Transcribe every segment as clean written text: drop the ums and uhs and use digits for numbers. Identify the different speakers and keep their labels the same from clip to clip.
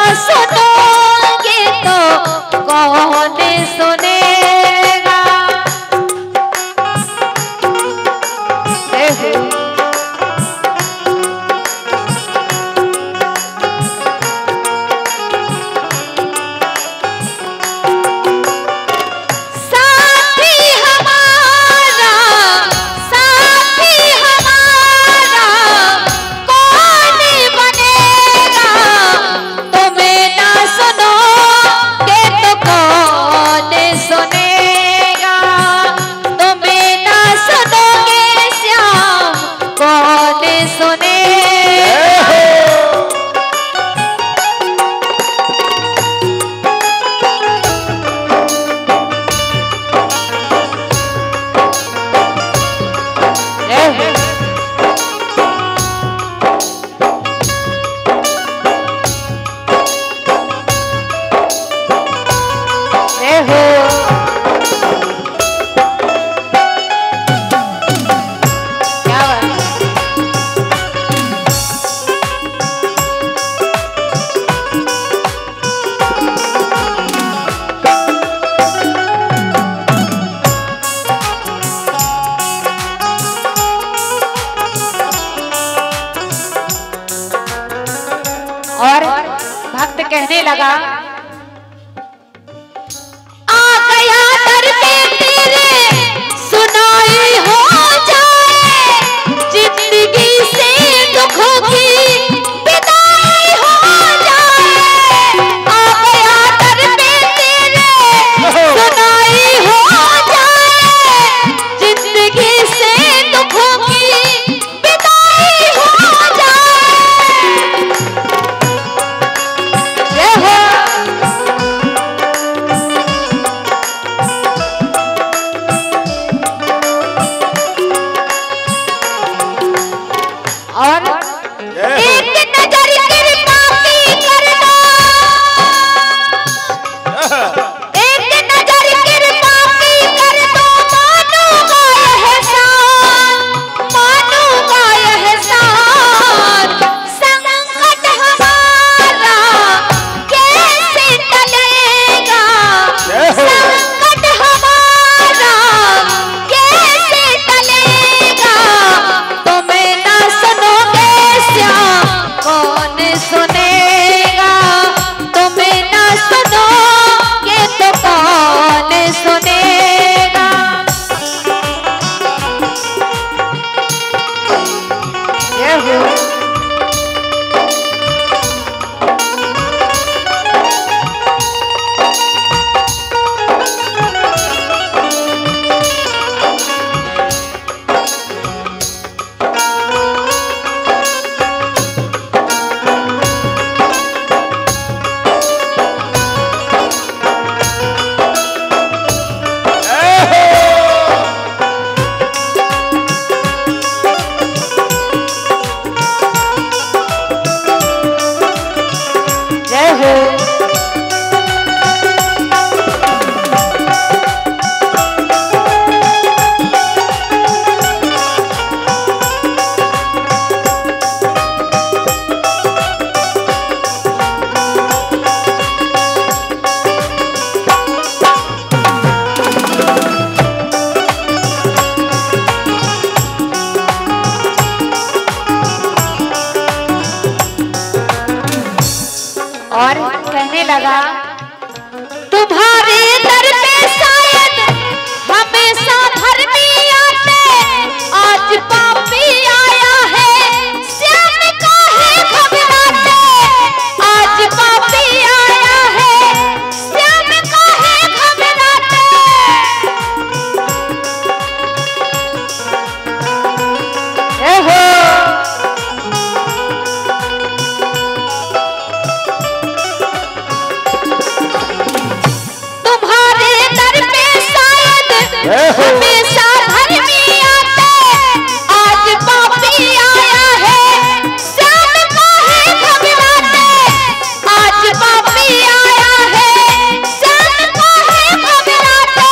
Speaker 1: सुनोगे तो कौन सुनेगा। और भक्त कहने लगा, आ गया दर पे तेरे सुनाई हो जाए, जिंदगी से दुखों की विदाई हो जाए। आ गया दर पे तेरे सुनाई हो जाए, जिंदगी से दुखों की विदाई हो जाए। और एक नजर कृपा की करना, एक नजर कृपा की कर दो, मानूंगा एहसान, मानूंगा एहसान। संकट हमारा कैसे टलेगा, संकट हमारा कैसे टलेगा। तुम्हें ना सुनोगे श्याम कौन सुनेगा, तुम्हें ना सुनोगे तो कौन सुनेगा। ये हो और कहने लगा, तुम्हारे दर पे शायद हमेशा धर्मी आते, आज पापी आया है श्याम काहे घबराते। आज पापी आया है श्याम काहे घबराते। हमेशा धर्मी आते, आज पापी आया है श्याम काहे घबराते। आज पापी आया है श्याम काहे घबराते।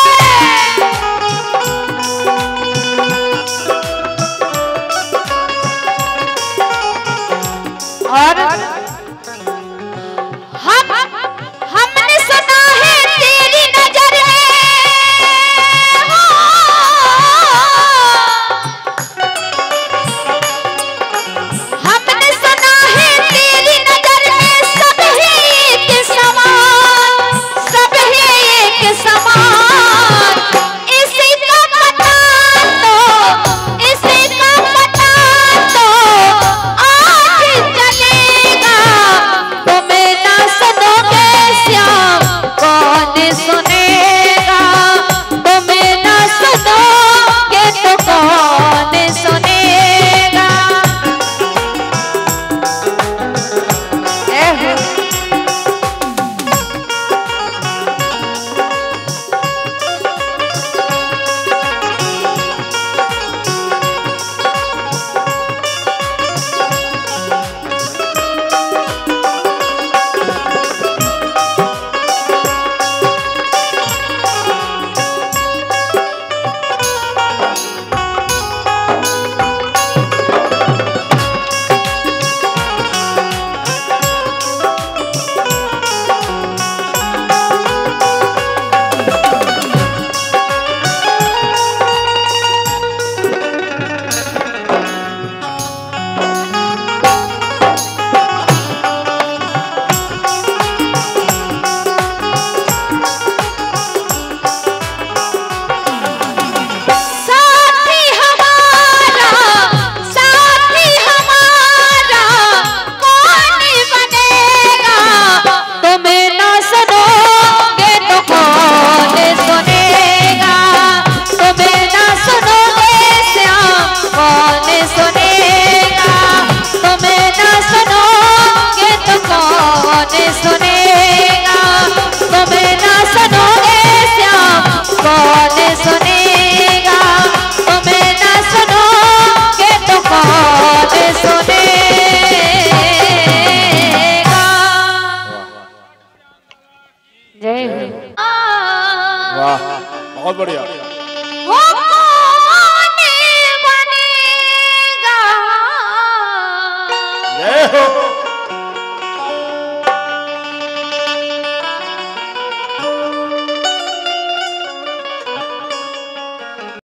Speaker 1: और